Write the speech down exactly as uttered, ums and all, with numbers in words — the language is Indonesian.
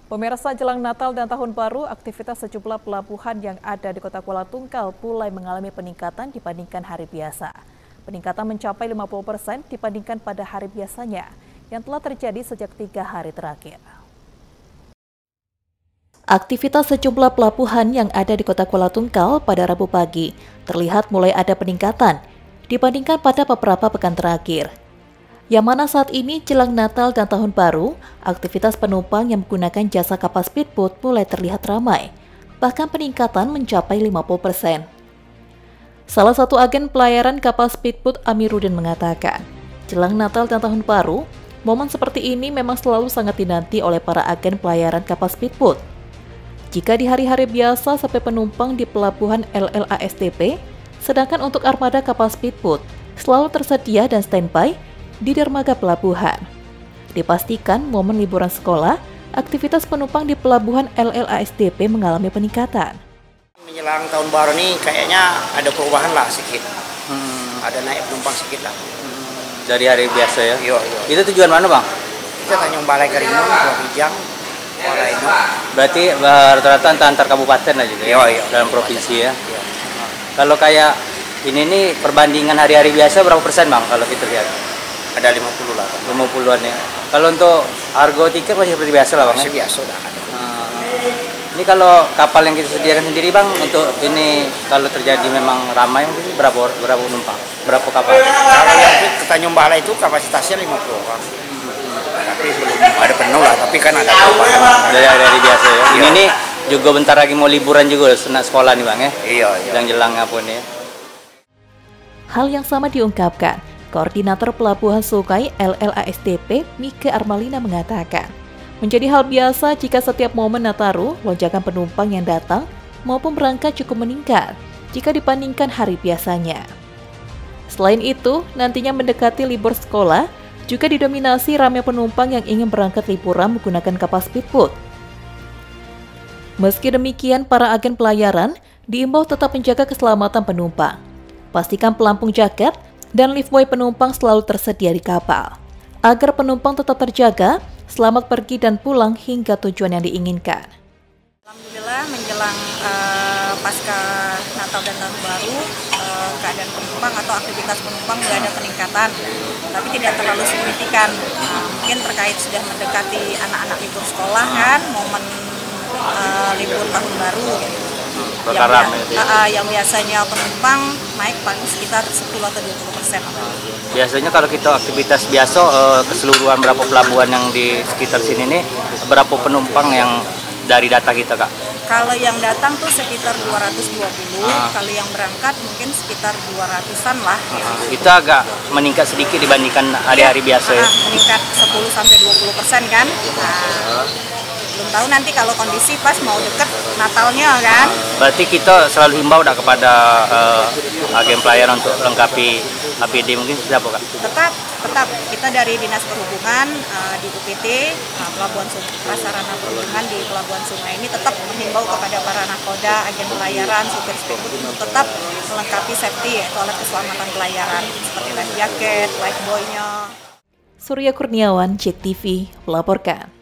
Pemirsa, jelang Natal dan Tahun Baru, aktivitas sejumlah pelabuhan yang ada di Kota Kuala Tungkal mulai mengalami peningkatan dibandingkan hari biasa. Peningkatan mencapai lima puluh persen dibandingkan pada hari biasanya, yang telah terjadi sejak tiga hari terakhir. Aktivitas sejumlah pelabuhan yang ada di Kota Kuala Tungkal pada Rabu pagi terlihat mulai ada peningkatan dibandingkan pada beberapa pekan terakhir. Yang mana saat ini jelang Natal dan Tahun Baru, aktivitas penumpang yang menggunakan jasa kapal speedboat mulai terlihat ramai, bahkan peningkatan mencapai lima puluh persen. Salah satu agen pelayaran kapal speedboat Amiruddin mengatakan, jelang Natal dan Tahun Baru, momen seperti ini memang selalu sangat dinanti oleh para agen pelayaran kapal speedboat. Jika di hari-hari biasa sampai penumpang di pelabuhan L L A S T P, sedangkan untuk armada kapal speedboat selalu tersedia dan standby di dermaga pelabuhan. Dipastikan momen liburan sekolah, aktivitas penumpang di pelabuhan L L A S T P mengalami peningkatan. Menjelang tahun baru nih kayaknya ada perubahan lah sedikit. Hmm. Ada naik penumpang sedikit lah. Hmm. Dari hari biasa ya? Iya, iya. Itu tujuan mana bang? Kita Tanjung Balai Karimun, Pulau Bijang, Kuala Inu. Berarti rata-rata antar kabupaten aja gitu ya? Iya, iya. Dalam provinsi ya? Iya. Kalau kayak ini nih perbandingan hari-hari biasa berapa persen bang kalau kita lihat? Ada lima puluh lah. lima puluhan ya. Kalau untuk harga tiket masih seperti biasa lah bang? Masih biasa udah ada. Nah, ini kalau kapal yang kita sediakan sendiri bang, untuk ini kalau terjadi memang ramai mungkin berapa berapa penumpang? Berapa kapal? Kalau yang ke Tanjung Balai itu kapasitasnya lima puluh orang. Tapi belum ada penuh lah, tapi kan ada perubahan. Dari hari biasa ya. Iya. Ini nih juga bentar lagi mau liburan juga senang sekolah nih bang ya? Iya, iya. Jelang-jelang apa nih? Hal yang sama diungkapkan Koordinator Pelabuhan Sungai L L A S T P, Mika Armalina mengatakan, menjadi hal biasa jika setiap momen Nataru, lonjakan penumpang yang datang maupun berangkat cukup meningkat jika dibandingkan hari biasanya. Selain itu, nantinya mendekati libur sekolah, juga didominasi ramai penumpang yang ingin berangkat liburan menggunakan kapal speedboat. Meski demikian, para agen pelayaran diimbau tetap menjaga keselamatan penumpang. Pastikan pelampung jaket dan liftbuoy penumpang selalu tersedia di kapal, agar penumpang tetap terjaga, selamat pergi dan pulang hingga tujuan yang diinginkan. Alhamdulillah menjelang uh, pasca Natal dan Tahun Baru, uh, keadaan penumpang atau aktivitas penumpang sudah ada peningkatan, tapi tidak terlalu signifikan. Uh, mungkin terkait sudah mendekati anak-anak libur sekolah kan, momen uh, libur Tahun Baru. Gitu. Yang, ya, uh, yang biasanya penumpang naik paling sekitar sepuluh atau dua puluh persen. Biasanya kalau kita aktivitas biasa uh, keseluruhan berapa pelabuhan yang di sekitar sini nih, berapa penumpang yang dari data kita kak? Kalau yang datang tuh sekitar dua ratus dua puluh, ah. Kalau yang berangkat mungkin sekitar dua ratusan lah. Ah. Itu agak meningkat sedikit dibandingkan hari-hari ya, biasa ya? Ah, meningkat sepuluh sampai dua puluh persen kan. Nah, belum tahu nanti kalau kondisi pas mau deket Natalnya kan. Berarti kita selalu himbau dah kepada uh, agen pelayaran untuk lengkapi A P D mungkin siapa kak? Tetap, tetap kita dari Dinas Perhubungan uh, di U P T, uh, Pelabuhan Sungai, Prasarana Perhubungan di Pelabuhan Sungai ini tetap menghimbau kepada para nakoda, agen pelayaran, supir speedboat untuk tetap melengkapi safety yaitu alat keselamatan pelayaran seperti life jacket, lifebuoy-nya. Surya Kurniawan, J E K T V melaporkan.